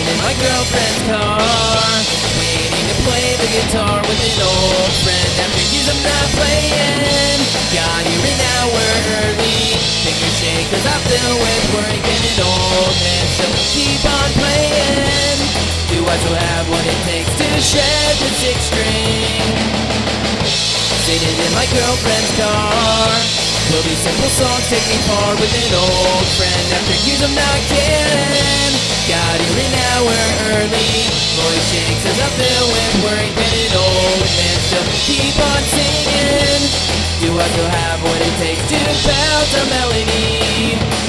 in my girlfriend's car, waiting to play the guitar with an old friend. After years of not playing, got here an hour early. Finger shake 'cause I feel with worry. Can an old man still keep on playing? Do I still have what it takes to shred the six string? Seated in my girlfriend's car, will these simple songs take me far with an old friend? After years of not caring, got here an hour early. Voice shakes as I fill with worry. Can an old man still keep on singing? Do I still have what it takes to belt a melody?